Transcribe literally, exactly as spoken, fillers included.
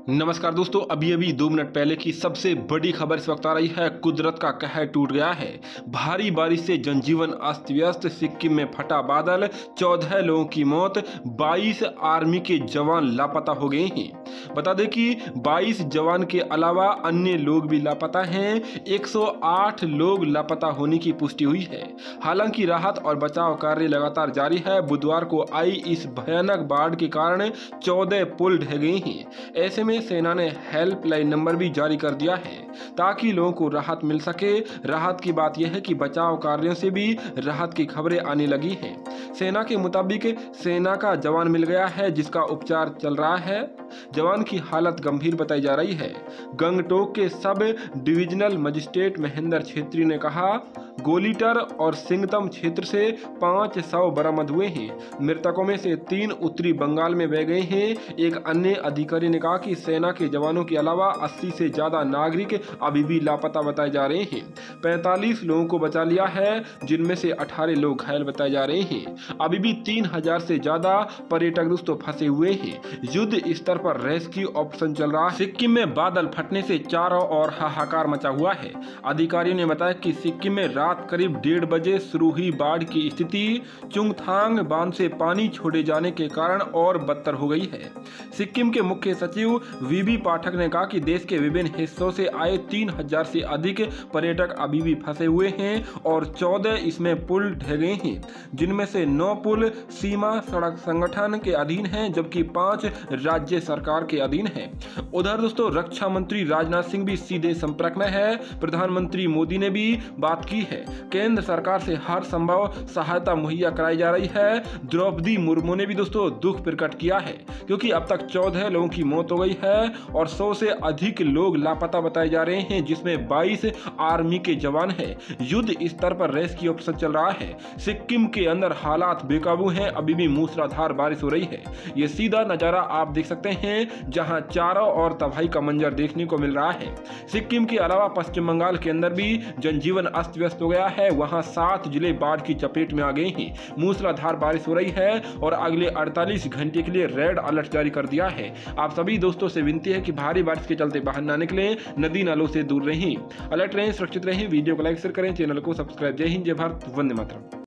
नमस्कार दोस्तों, अभी अभी दो मिनट पहले की सबसे बड़ी खबर इस वक्त आ रही है। कुदरत का कहर टूट गया है। भारी बारिश से जनजीवन अस्त व्यस्त। सिक्किम में फटा बादल, चौदह लोगों की मौत, बाईस आर्मी के जवान लापता हो गए हैं। बता दें कि बाईस जवान के अलावा अन्य लोग भी लापता हैं। एक सौ आठ लोग लापता होने की पुष्टि हुई है। हालांकि राहत और बचाव कार्य लगातार जारी है। बुधवार को आई इस भयानक बाढ़ के कारण चौदह पुल ढह गए हैं। ऐसे में सेना ने हेल्पलाइन नंबर भी जारी कर दिया है ताकि लोगों को राहत मिल सके। राहत की बात यह है कि बचाव कार्यों से भी राहत की खबरें आने लगी हैं। सेना के मुताबिक सेना का जवान मिल गया है जिसका उपचार चल रहा है। जवान की हालत गंभीर बताई जा रही है। गंगटोक के sub divisional magistrate Mahendra Chhetri ने कहा, गोलीटर और सिंगतम क्षेत्र से पाँच सौ बरामद हुए हैं। मृतकों में से तीन उत्तरी बंगाल में बह गए हैं। एक अन्य अधिकारी ने कहा कि सेना के जवानों के अलावा अस्सी से ज्यादा नागरिक अभी भी लापता बताए जा रहे हैं। पैंतालीस लोगों को बचा लिया है जिनमें से अठारह लोग घायल बताए जा रहे हैं। अभी भी तीन हजार से ज्यादा पर्यटक दोस्तों फंसे हुए हैं। युद्ध स्तर पर रेस्क्यू ऑपरेशन चल रहा है। सिक्किम में बादल फटने से चारों ओर हाहाकार मचा हुआ है। अधिकारियों ने बताया कि सिक्किम में रात करीब डेढ़ बजे शुरू हुई बाढ़ की स्थिति चुंगथांग बांध से पानी छोड़े जाने के कारण और बदतर हो गई है। सिक्किम के मुख्य सचिव वीबी पाठक ने कहा कि देश के विभिन्न हिस्सों से आए तीन हजार से अधिक पर्यटक अभी भी फंसे हुए हैं और चौदह इसमें पुल ढह गए हैं, जिनमें से नौ पुल सीमा सड़क संगठन के अधीन हैं जबकि पांच राज्य सरकार के अधीन हैं। उधर दोस्तों रक्षा मंत्री राजनाथ सिंह भी सीधे संपर्क में है। प्रधानमंत्री मोदी ने भी बात की है। केंद्र सरकार से हर संभव सहायता मुहैया कराई जा रही है। द्रौपदी मुर्मू ने भी दोस्तों दुख प्रकट किया है क्योंकि अब तक चौदह लोगों की मौत हो गई है और सौ से अधिक लोग लापता बताए जा रहे हैं, जिसमें बाईस आर्मी के जवान हैं। युद्ध स्तर पर रेस्क्यू ऑपरेशन चल रहा है। सिक्किम के अंदर हालात बेकाबू हैं। अभी भी मूसलाधार बारिश हो रही है। ये सीधा नजारा आप देख सकते हैं जहां चारों ओर तबाही का मंजर देखने को मिल रहा है। सिक्किम के अलावा पश्चिम बंगाल के अंदर भी जनजीवन अस्त व्यस्त हो गया है। वहां सात जिले बाढ़ की चपेट में आ गए हैं। मूसलाधार बारिश हो रही है और अगले अड़तालीस घंटे के लिए रेड अलर्ट जारी कर दिया है। आप सभी दोस्तों से विनती है कि भारी बारिश के चलते बाहर ना निकलें, नदी नालों से दूर रहें, अलर्ट रहें, सुरक्षित रहें। वीडियो को लाइक शेयर करें, चैनल को सब्सक्राइब। जय हिंद, जय भारत, वंदे मातरम।